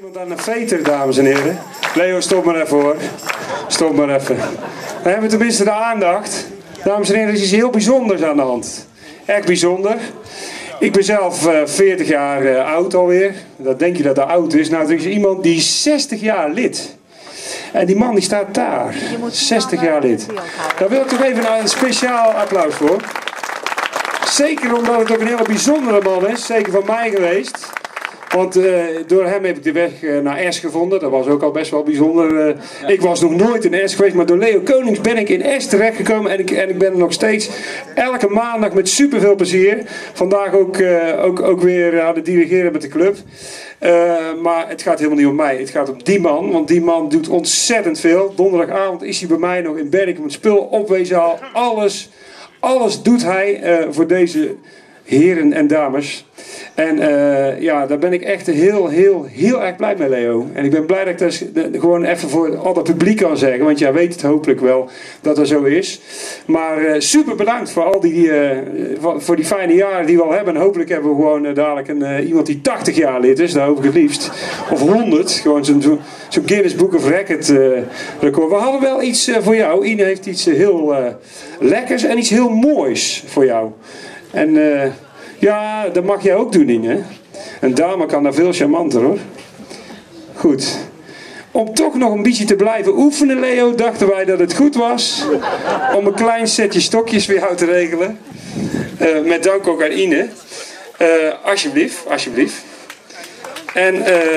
komt aan de veter, dames en heren. Leo, stop maar even hoor. Stop maar even. We hebben tenminste de aandacht. Dames en heren, er is iets heel bijzonders aan de hand. Echt bijzonder. Ik ben zelf 40 jaar oud alweer. Dat denk je dat dat oud is. Nou, er is iemand die is 60 jaar lid. En die man die staat daar. 60 jaar lid. Daar wil ik toch even een speciaal applaus voor. Zeker omdat het ook een hele bijzondere man is. Zeker van mij geweest. Want door hem heb ik de weg naar Es gevonden. Dat was ook al best wel bijzonder. Ja. Ik was nog nooit in Es geweest. Maar door Leo Konings ben ik in Es terechtgekomen. En ik ben er nog steeds elke maandag met superveel plezier. Vandaag ook weer aan het dirigeren met de club. Maar het gaat helemaal niet om mij. Het gaat om die man. Want die man doet ontzettend veel. Donderdagavond is hij bij mij nog in Berk met spul opweeszaal. Alles doet hij voor deze heren en dames. En ja, daar ben ik echt heel erg blij mee, Leo. En ik ben blij dat ik dat gewoon even voor al het publiek kan zeggen. Want jij weet het hopelijk wel dat dat zo is. Maar super bedankt voor al voor die fijne jaren die we al hebben. En hopelijk hebben we gewoon dadelijk iemand die 80 jaar lid is. Dat hoop ik het liefst. Of 100. Gewoon zo'n Guinness Book of Record record. We hadden wel iets voor jou. Ine heeft iets heel lekkers en iets heel moois voor jou. En ja, dat mag jij ook doen, Ine. Een dame kan daar veel charmanter, hoor. Goed. Om toch nog een beetje te blijven oefenen, Leo, dachten wij dat het goed was om een klein setje stokjes voor jou te regelen. Met dank ook aan Ine. Alsjeblieft. En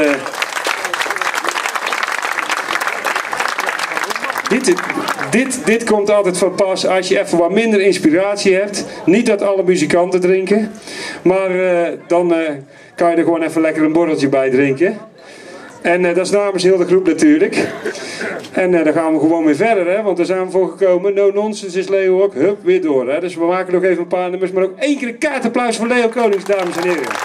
dit komt altijd van pas als je even wat minder inspiratie hebt. Niet dat alle muzikanten drinken. Maar dan kan je er gewoon even lekker een borreltje bij drinken. En dat is namens heel de groep natuurlijk. En dan gaan we gewoon weer verder. Hè, want daar zijn we voor gekomen. No nonsense is Leo ook. Hup, weer door. Hè. Dus we maken nog even een paar nummers. Maar ook één keer een kaartapplaus voor Leo Konings, dames en heren.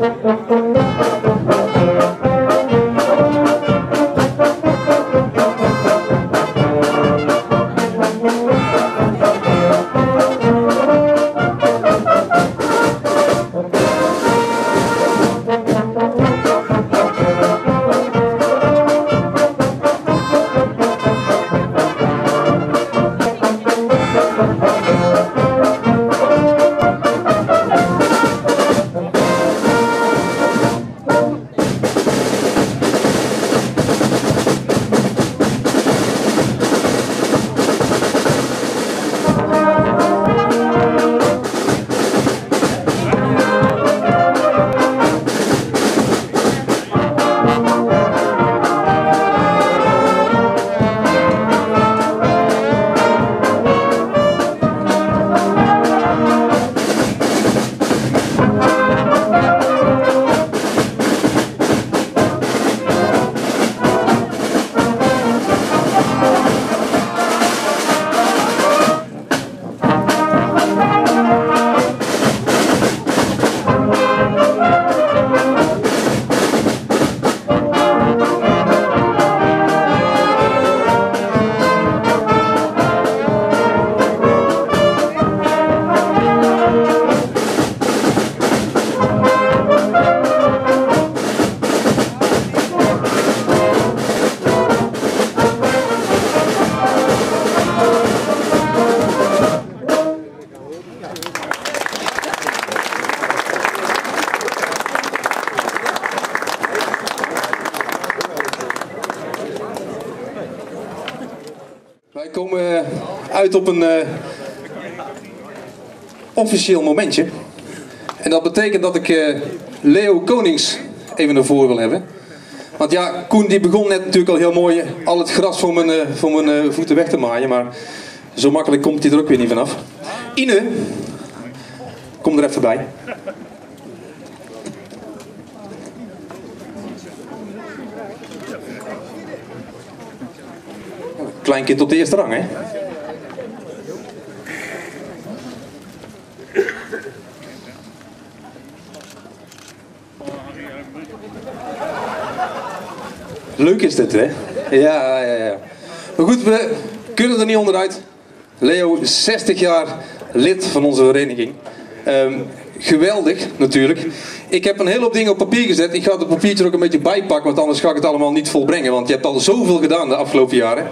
Wij komen uit op een officieel momentje. En dat betekent dat ik Leo Konings even naar voren wil hebben. Want ja, Koen die begon net natuurlijk al heel mooi al het gras voor mijn voeten weg te maaien. Maar zo makkelijk komt hij er ook weer niet vanaf. Ine, kom er even bij. Kleinkind op de eerste rang, hè? Leuk is dit, hè? Ja. Maar goed, we kunnen er niet onderuit. Leo is 60 jaar lid van onze vereniging. Geweldig, natuurlijk. Ik heb een hele hoop dingen op papier gezet. Ik ga het papiertje er ook een beetje bijpakken, want anders ga ik het allemaal niet volbrengen. Want je hebt al zoveel gedaan de afgelopen jaren.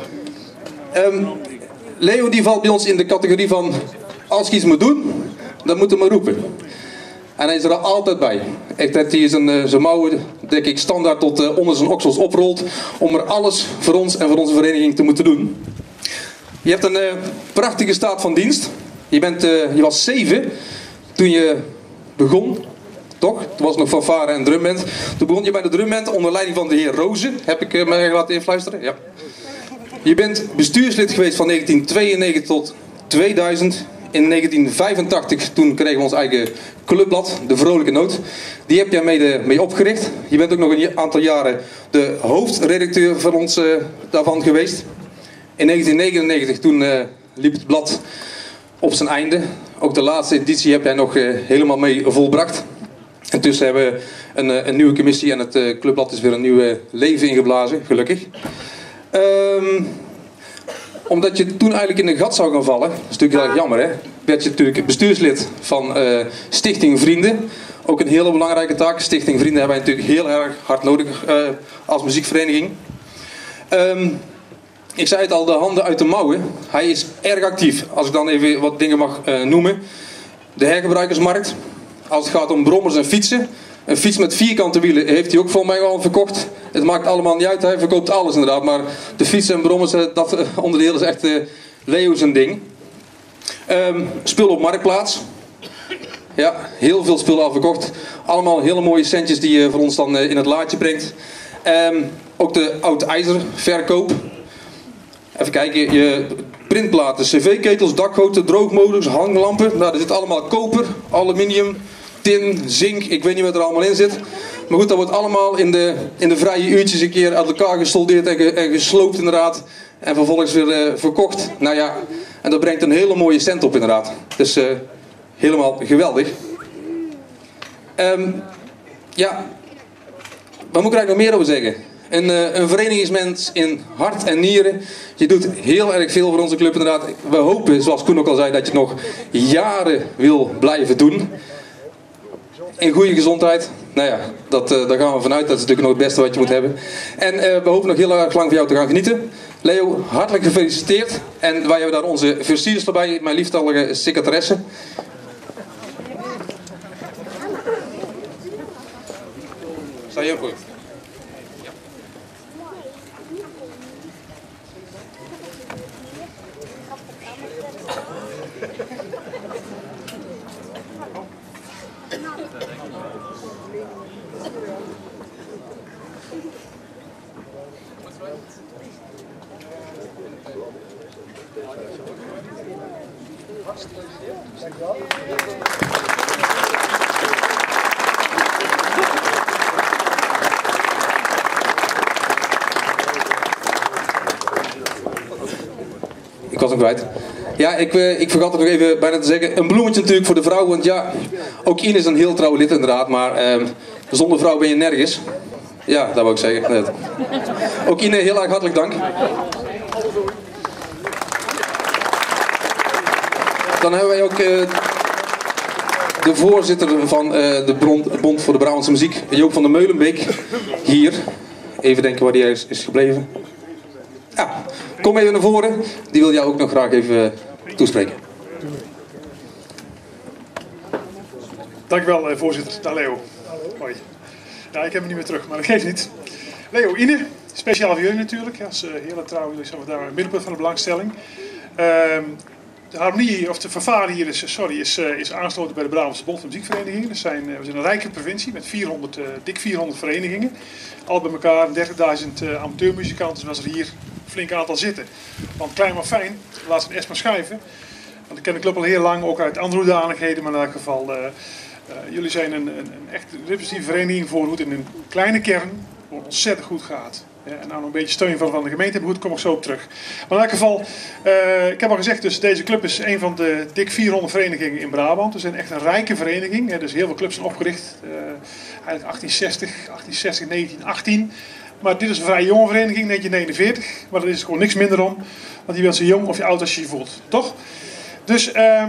Leo die valt bij ons in de categorie van, als je iets moet doen, dan moet je maar roepen. En hij is er altijd bij. Echt, dat hij zijn mouwen, denk ik, standaard tot onder zijn oksels oprolt. Om er alles voor ons en voor onze vereniging te moeten doen. Je hebt een prachtige staat van dienst. Je was 7 toen je begon. Toch? Toen was nog fanfare en drumband. Toen begon je bij de drumband onder leiding van de heer Rozen. Heb ik mij laten influisteren? Ja. Je bent bestuurslid geweest van 1992 tot 2000. In 1985, toen kregen we ons eigen clubblad, De Vrolijke Noot. Die heb jij mee opgericht. Je bent ook nog een aantal jaren de hoofdredacteur van ons daarvan geweest. In 1999, toen liep het blad op zijn einde. Ook de laatste editie heb jij nog helemaal mee volbracht. Intussen hebben we een nieuwe commissie en het clubblad is weer een nieuw leven ingeblazen, gelukkig. Omdat je toen eigenlijk in een gat zou gaan vallen, dat is natuurlijk heel erg jammer, hè? Werd je natuurlijk bestuurslid van Stichting Vrienden. Ook een hele belangrijke taak. Stichting Vrienden hebben wij natuurlijk heel erg hard nodig als muziekvereniging. Ik zei het al, de handen uit de mouwen. Hij is erg actief, als ik dan even wat dingen mag noemen. De hergebruikersmarkt. Als het gaat om brommers en fietsen. Een fiets met vierkante wielen heeft hij ook voor mij al verkocht. Het maakt allemaal niet uit, hij verkoopt alles inderdaad. Maar de fietsen en brommers, dat onderdeel is echt Leo zijn ding. Spul op Marktplaats. Ja, heel veel spullen al verkocht. Allemaal hele mooie centjes die je voor ons dan in het laadje brengt. Ook de oud ijzerverkoop. Even kijken, je printplaten, cv-ketels, dakgoten, droogmolens, hanglampen. Nou, er zit allemaal koper, aluminium, tin, zink, ik weet niet wat er allemaal in zit. Maar goed, dat wordt allemaal in de vrije uurtjes een keer uit elkaar gesoldeerd en gesloopt inderdaad. En vervolgens weer verkocht. Nou ja, en dat brengt een hele mooie cent op inderdaad. Dus helemaal geweldig. Ja, wat moet ik er eigenlijk nog meer over zeggen? Een verenigingsmens in hart en nieren. Je doet heel erg veel voor onze club inderdaad. We hopen, zoals Koen ook al zei, dat je het nog jaren wil blijven doen. In goede gezondheid. Nou ja, daar gaan we vanuit. Dat is natuurlijk nog het beste wat je moet hebben. En we hopen nog heel erg lang van jou te gaan genieten. Leo, hartelijk gefeliciteerd. En wij hebben daar onze versierders erbij, mijn lieftallige secretaresse. Sta je voor? Ik was hem kwijt. Ja, ik vergat het nog even bijna te zeggen. Een bloemetje natuurlijk voor de vrouw. Want ja, ook Ine is een heel trouw lid inderdaad. Maar zonder vrouw ben je nergens. Ja, dat wou ik zeggen. Net. Ook Ine, heel erg hartelijk dank. Dan hebben wij ook de voorzitter van de Bond voor de Brabantse Muziek, Joop van der Meulenbeek, hier. Even denken waar die is gebleven. Ja, kom even naar voren. Die wil jou ook nog graag even toespreken. Dankjewel, voorzitter. Dag Leo. Hoi. Ja, ik heb hem niet meer terug, maar dat geeft niet. Leo, Ine, speciaal voor jullie natuurlijk. Als hele trouw, jullie zijn daar in het middelpunt van de belangstelling. De harmonie, of de fanfare hier is aangesloten bij de Brabantse Bond van Muziekverenigingen. We zijn een rijke provincie met dik 400 verenigingen. Al bij elkaar 30.000 amateurmuzikanten, zoals er hier een flink aantal zitten. Want klein maar fijn, laat ze het maar schuiven. Want ik ken de club al heel lang, ook uit andere hoedanigheden, maar in elk geval... jullie zijn een echt representatieve vereniging voor hoe het in een kleine kern ontzettend goed gaat. Ja, en nou nog een beetje steun van de gemeente hebben, goed, kom ik zo op terug. Maar in elk geval, ik heb al gezegd, dus deze club is een van de dik 400 verenigingen in Brabant. We zijn echt een rijke vereniging. Hè, dus heel veel clubs zijn opgericht, eigenlijk 1860, 1918. Maar dit is een vrij jonge vereniging, 1949. Maar dat is gewoon niks minder om, want je bent zo jong of je oud als je je voelt, toch? Dus...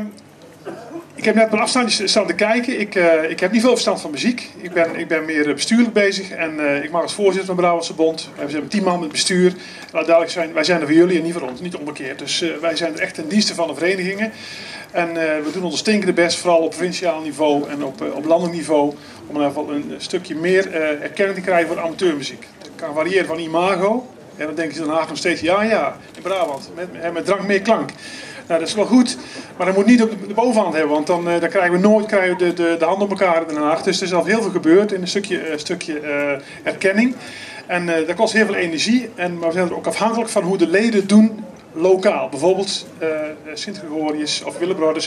ik heb net mijn afstandje staan te kijken. Ik heb niet veel verstand van muziek. Ik ben meer bestuurlijk bezig. En ik mag als voorzitter van de Brabantse Bond. We zijn 10 man met bestuur. Laat duidelijk zijn, wij zijn er voor jullie en niet voor ons. Niet omgekeerd. Dus wij zijn er echt ten dienste van de verenigingen. En we doen ons stinkende best. Vooral op provinciaal niveau en op landelijk niveau. Om in ieder geval een stukje meer erkenning te krijgen voor amateurmuziek. Dat kan variëren van imago. En dan denken ze in Den Haag nog steeds, ja, in Brabant. Met drank meer klank. Nou, dat is wel goed, maar dat moet niet op de bovenhand hebben, want dan krijgen we nooit de hand op elkaar in Den Haag. Dus er is al heel veel gebeurd in een stukje erkenning. En dat kost heel veel energie, maar we zijn er ook afhankelijk van hoe de leden doen lokaal. Bijvoorbeeld Sint-Gregorius of Willebroeders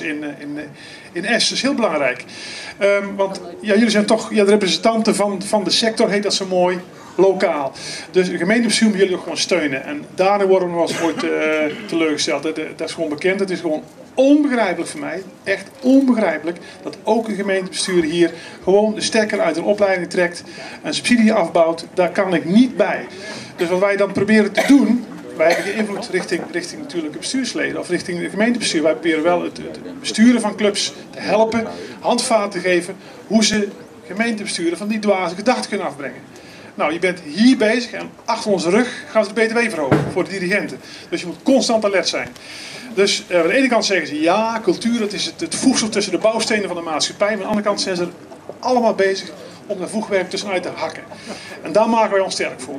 in Est. Dat is heel belangrijk. Want ja, jullie zijn toch de representanten van de sector, heet dat zo mooi. Lokaal. Dus de gemeentebestuur moet jullie ook gewoon steunen. En daarin worden we nog eens ooit teleurgesteld. Dat is gewoon bekend. Het is gewoon onbegrijpelijk voor mij. Echt onbegrijpelijk. Dat ook een gemeentebestuur hier gewoon de stekker uit een opleiding trekt. En subsidie afbouwt. Daar kan ik niet bij. Dus wat wij dan proberen te doen. Wij hebben geen invloed richting natuurlijk de bestuursleden. Of richting de gemeentebestuur. Wij proberen wel het besturen van clubs te helpen. Handvaten te geven. Hoe ze gemeentebesturen van die dwaze gedachten kunnen afbrengen. Nou, je bent hier bezig en achter onze rug gaan ze de BTW verhogen voor de dirigenten. Dus je moet constant alert zijn. Dus aan de ene kant zeggen ze ja, cultuur, dat is het voegsel tussen de bouwstenen van de maatschappij. Maar aan de andere kant zijn ze allemaal bezig om daar voegwerk tussenuit te hakken. En daar maken wij ons sterk voor.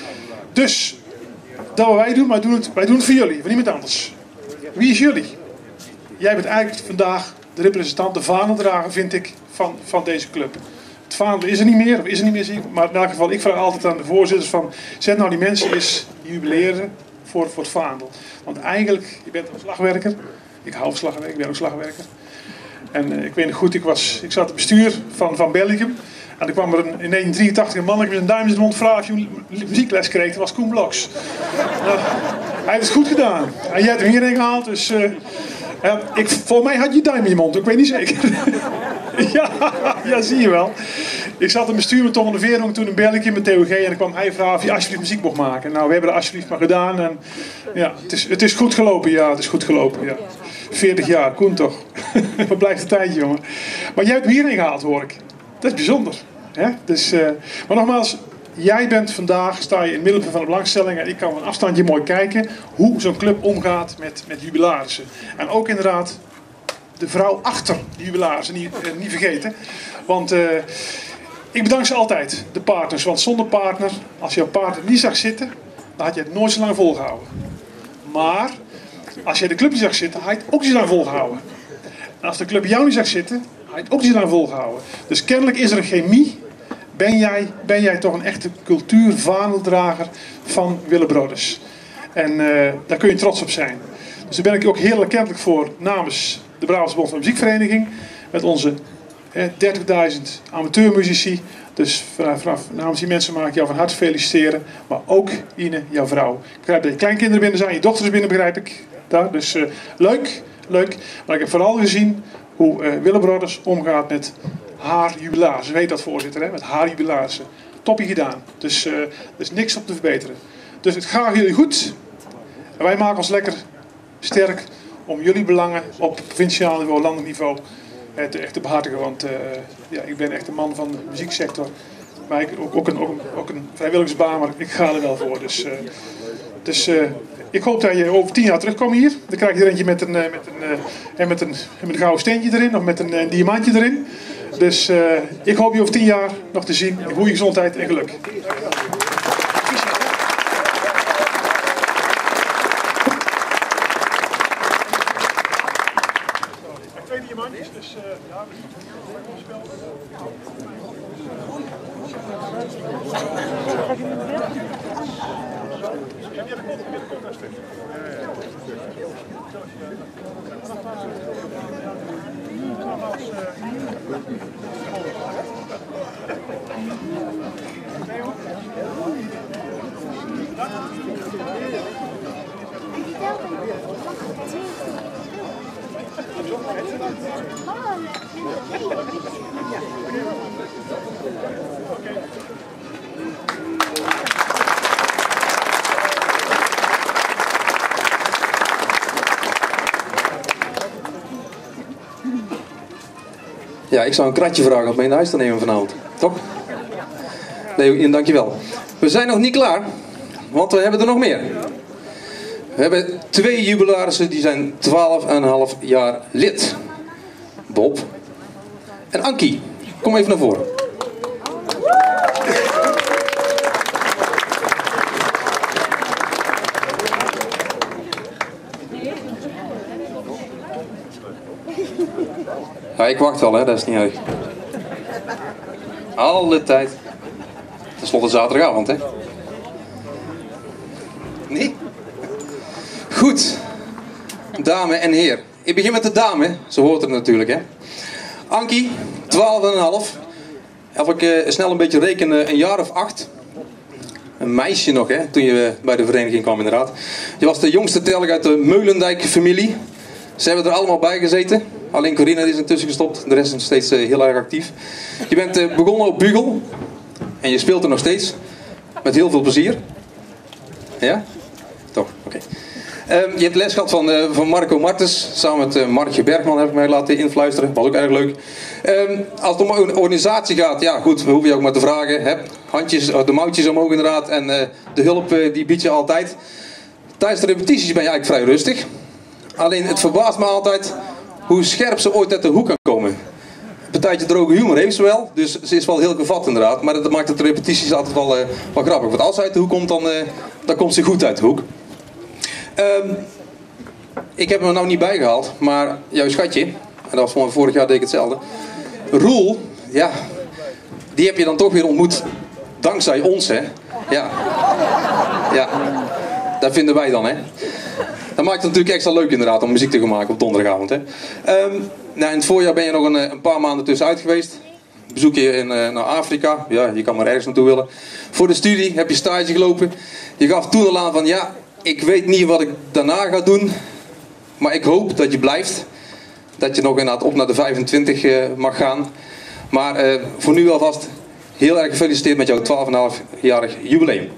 Dus, dat wat wij doen, wij doen het voor jullie, voor niemand anders. Wie is jullie? Jij bent eigenlijk vandaag de representant, de vaandeldrager, vind ik, van deze club. Het vaandel is er niet meer, maar in elk geval, ik vraag altijd aan de voorzitters van, zet nou die mensen eens jubileren voor het vaandel. Want eigenlijk, je bent een slagwerker, ik hou van slagwerk, ik ben ook slagwerker. En ik weet nog goed, ik zat in het bestuur van Belgium. En er kwam er in 1983 een mannetje met een duim in de mond vragen of je muziekles kreeg, dat was Koen Bloks. Nou, hij heeft het goed gedaan. En jij hebt hem hierheen gehaald, dus... volgens mij had je duim in je mond, ik weet niet zeker. Ja, zie je wel. Ik zat in mijn bestuur met Tom van der Veerong toen een belletje met TOG en dan kwam hij vragen of je alsjeblieft muziek mocht maken. Nou, we hebben dat alsjeblieft maar gedaan en ja, het is goed gelopen, ja, het is goed gelopen, ja. 40 jaar, Koen toch. Wat blijft een tijdje, jongen. Maar jij hebt me hierin gehaald, hoor ik. Dat is bijzonder. Hè? Dus, maar nogmaals, jij bent vandaag, sta je in het middelpunt van de belangstelling en ik kan van een afstandje mooi kijken hoe zo'n club omgaat met jubilarissen. En ook inderdaad de vrouw achter de jubilarissen, niet vergeten. Want ik bedank ze altijd, de partners. Want zonder partner, als jouw partner niet zag zitten, dan had je het nooit zo lang volgehouden. Maar als jij de club niet zag zitten, had je het ook niet zo lang volgehouden. En als de club jou niet zag zitten, had je het ook niet zo lang volgehouden. Dus kennelijk is er een chemie. Ben jij toch een echte cultuurvaandeldrager van Willebroeders. En daar kun je trots op zijn. Dus daar ben ik ook heel erkentelijk voor namens de Brabantse Bond van de Muziekvereniging. Met onze 30.000 amateurmuzici. Dus namens die mensen mag ik jou van harte feliciteren. Maar ook Ine, jouw vrouw. Ik begrijp dat je kleinkinderen binnen zijn, je dochters binnen, begrijp ik. Daar. Dus leuk. Maar ik heb vooral gezien hoe Willebroeders omgaat met haar jubilarissen. Weet dat, voorzitter, hè? Met haar jubilarissen. Toppie gedaan. Dus er is niks op te verbeteren. Dus het gaat jullie goed. En wij maken ons lekker sterk om jullie belangen op provinciaal niveau, landelijk niveau echt te behartigen. Want ja, ik ben echt een man van de muzieksector. Maar ik ook een vrijwilligersbaan, maar ik ga er wel voor. Dus ik hoop dat je over 10 jaar terugkomt hier. Dan krijg je er eentje met een gouden steentje erin of met een diamantje erin. Dus ik hoop je over 10 jaar nog te zien in goede gezondheid en geluk. Twee diamantjes, dus ja, Ja, ik zou een kratje vragen om mee naar huis te nemen vanavond. Toch? Nee, dankjewel. We zijn nog niet klaar, want we hebben er nog meer. We hebben 2 jubilarissen die zijn 12,5 jaar lid. Bob en Ankie. Kom even naar voren. Ja, ik wacht wel, hè, dat is niet erg. Alle tijd. Ten slotte zaterdagavond, hè? Nee? Goed. Dame en heer. Ik begin met de dame, zo hoort het natuurlijk, hè. Ankie, 12,5. Als ik snel een beetje reken, een jaar of 8. Een meisje nog, hè, toen je bij de vereniging kwam inderdaad. Je was de jongste telg uit de Meulendijk-familie. Ze hebben er allemaal bij gezeten. Alleen Corina is intussen gestopt. De rest is nog steeds heel erg actief. Je bent begonnen op Bugel. En je speelt er nog steeds. Met heel veel plezier. Ja? Toch, oké. Je hebt les gehad van Marco Martens. Samen met Martje Bergman heb ik mij laten influisteren. Was ook erg leuk. Als het om een organisatie gaat. Ja goed, we hoeven je ook maar te vragen. Hè? Handjes, de mouwtjes omhoog inderdaad. En de hulp die bied je altijd. Tijdens de repetities ben je eigenlijk vrij rustig. Alleen het verbaast me altijd hoe scherp ze ooit uit de hoek kan komen. Een partijtje droge humor heeft ze wel, dus ze is wel heel gevat inderdaad. Maar dat maakt het de repetities altijd wel grappig. Want als ze uit de hoek komt, dan komt ze goed uit de hoek. Ik heb hem er nou niet bijgehaald, maar jouw schatje, en dat was van vorig jaar deed ik hetzelfde. Roel, ja, die heb je dan toch weer ontmoet dankzij ons, hè. Ja, ja, dat vinden wij dan, hè. Dat maakt het natuurlijk extra leuk inderdaad om muziek te gaan maken op donderdagavond. Hè. Nou, in het voorjaar ben je nog een paar maanden tussenuit geweest. Bezoek je naar Afrika. Ja, je kan maar ergens naartoe willen. Voor de studie heb je stage gelopen. Je gaf toen al aan van ja, ik weet niet wat ik daarna ga doen. Maar ik hoop dat je blijft. dat je nog inderdaad op naar de 25 mag gaan. Maar voor nu alvast heel erg gefeliciteerd met jouw 12,5-jarig jubileum.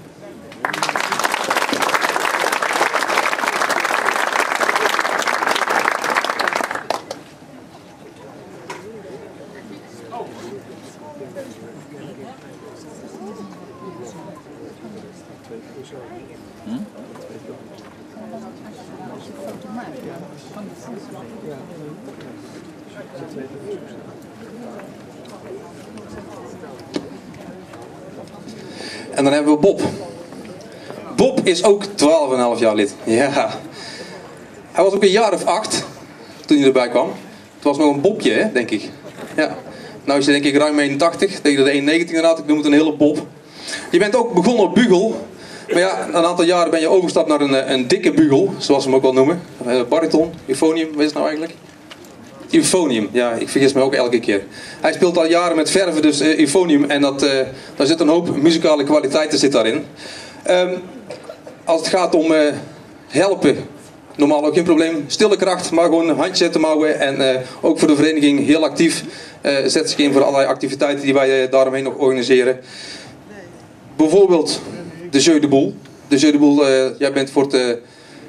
En dan hebben we Bob. Bob is ook 12,5 jaar lid. Ja. Hij was ook een jaar of 8 toen hij erbij kwam. Het was nog een Bobje, hè, denk ik. Ja. Nou is hij denk ik ruim 81, tegen de 1,90 inderdaad. Ik noem het een hele Bob. Je bent ook begonnen op bugel. Maar ja, na een aantal jaren ben je overgestapt naar een dikke bugel, zoals ze hem ook wel noemen. Bariton, euphonium, wat is het nou eigenlijk? Euphonium, ja, ik vergis me ook elke keer. Hij speelt al jaren met verven, dus euphonium. En daar zit een hoop muzikale kwaliteiten zit daarin. Als het gaat om helpen, normaal ook geen probleem. Stille kracht, maar gewoon een handje zetten mouwen. En ook voor de vereniging heel actief. Zet zich in voor allerlei activiteiten die wij daaromheen nog organiseren. Bijvoorbeeld de Jeu de Boel. De Jeu de Boel, jij bent voor het,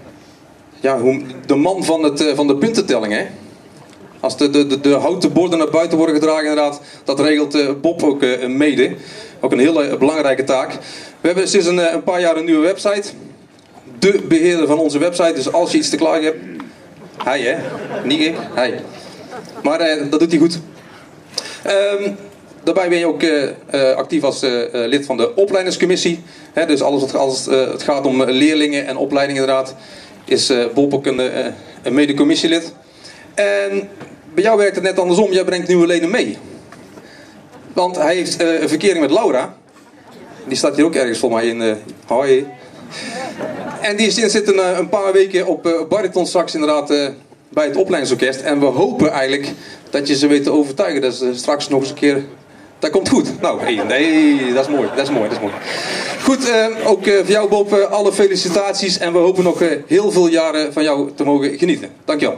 de man van de puntentelling, hè? Als de houten borden naar buiten worden gedragen, inderdaad, dat regelt Bob ook mede. Ook een hele belangrijke taak. We hebben sinds een paar jaar een nieuwe website. De beheerder van onze website, dus als je iets te klagen hebt... Hij, hè? Niet ik, hij. Maar dat doet hij goed. Daarbij ben je ook actief als lid van de opleidingscommissie. Dus alles als het gaat om leerlingen en opleidingen inderdaad, is Bob ook een mede-commissielid. En bij jou werkt het net andersom, jij brengt nieuwe leden mee. Want hij heeft een verkering met Laura. Die staat hier ook ergens voor mij in Hawaii. En die zit een paar weken op bariton straks inderdaad bij het opleidingsorkest. En we hopen eigenlijk dat je ze weet te overtuigen dat ze straks nog eens een keer... Dat komt goed. Nou, nee, dat is mooi, dat is mooi, dat is mooi. Goed, ook voor jou Bob, alle felicitaties. En we hopen nog heel veel jaren van jou te mogen genieten. Dankjewel.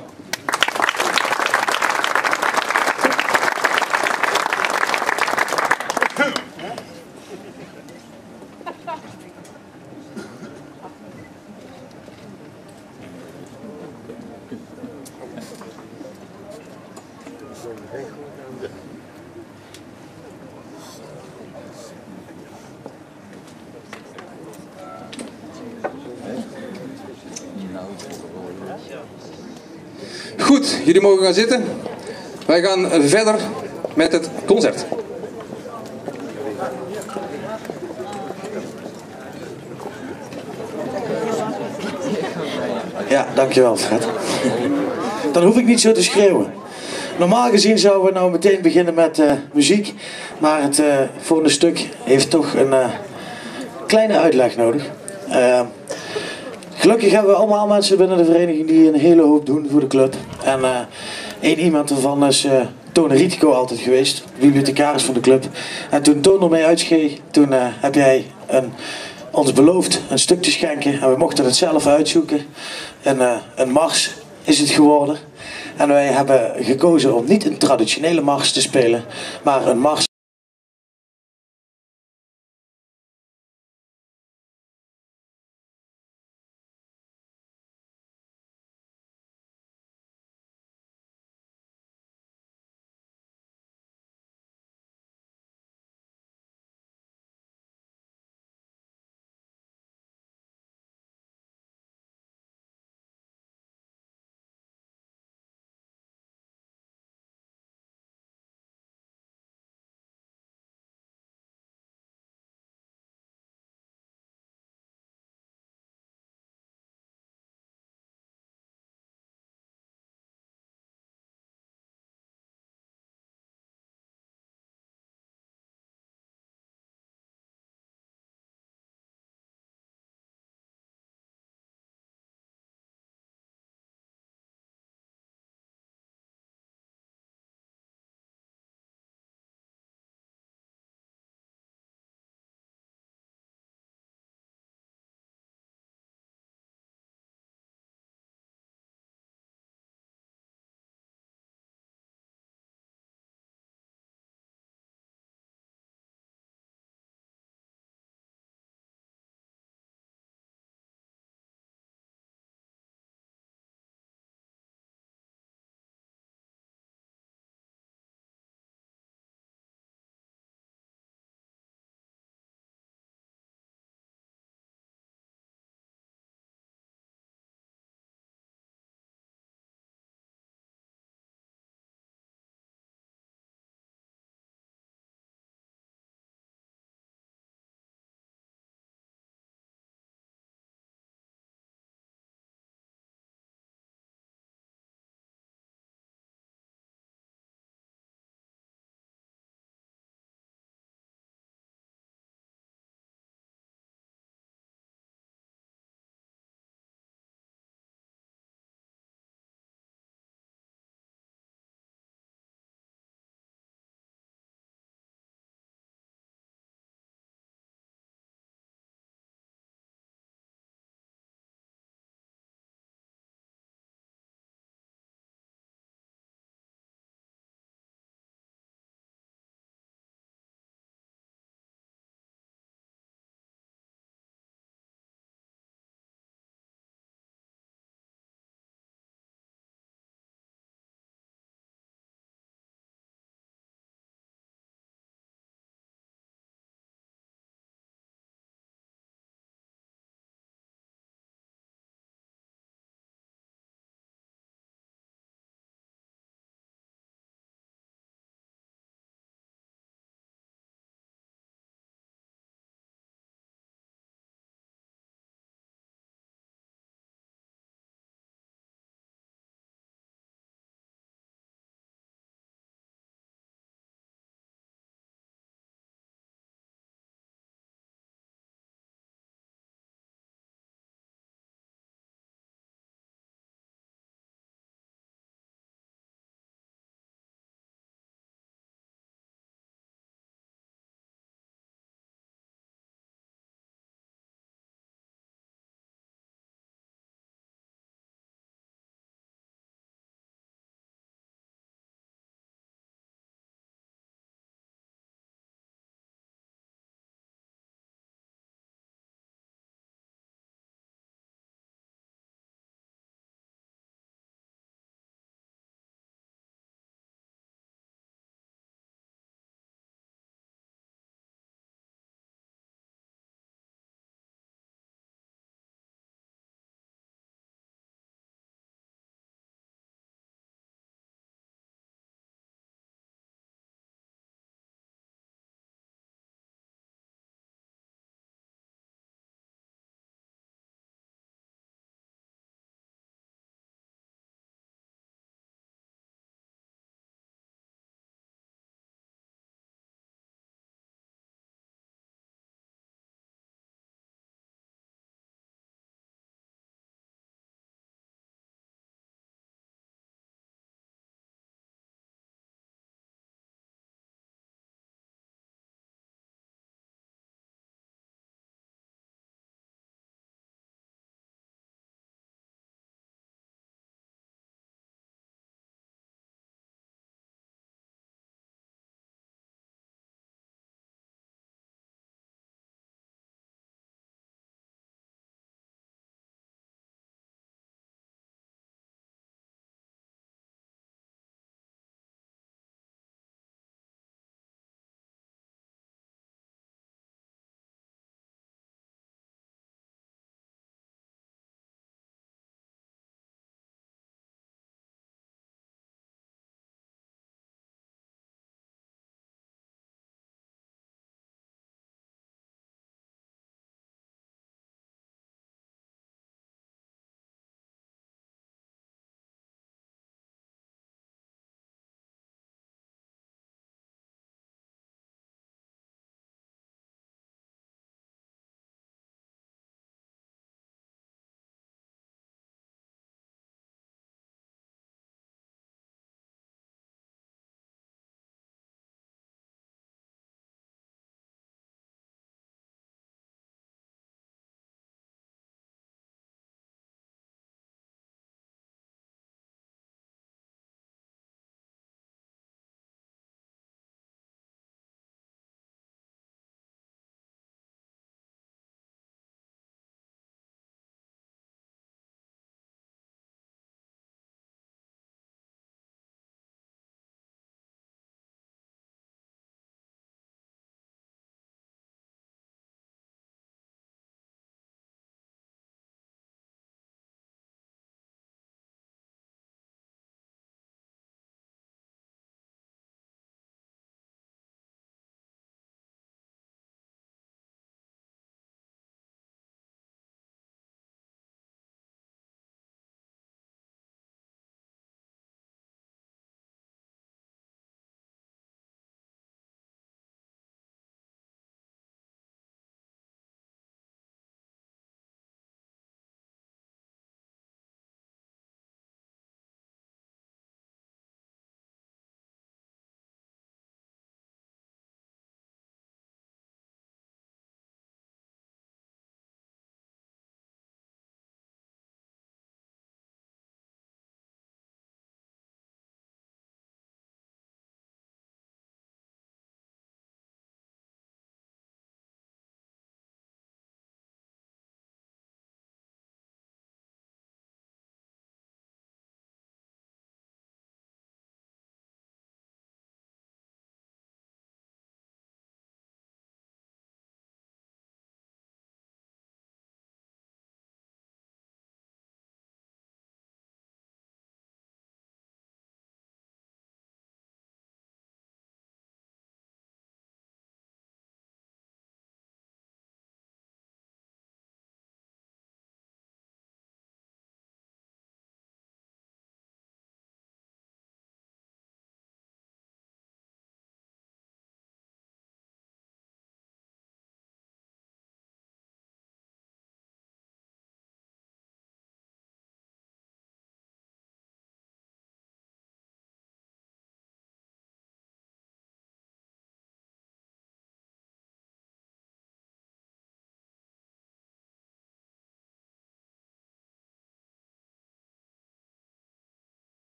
Goed, jullie mogen gaan zitten. Wij gaan verder met het concert. Ja, dankjewel Fred. Dan hoef ik niet zo te schreeuwen. Normaal gezien zouden we nou meteen beginnen met muziek. Maar het volgende stuk heeft toch een kleine uitleg nodig. Gelukkig hebben we allemaal mensen binnen de vereniging die een hele hoop doen voor de club. En één iemand ervan is Tone Rietico altijd geweest, bibliothecaris van de club. En toen Tone ermee uitschreef, toen heb jij ons beloofd een stuk te schenken. En we mochten het zelf uitzoeken. Een mars is het geworden. En wij hebben gekozen om niet een traditionele mars te spelen, maar een mars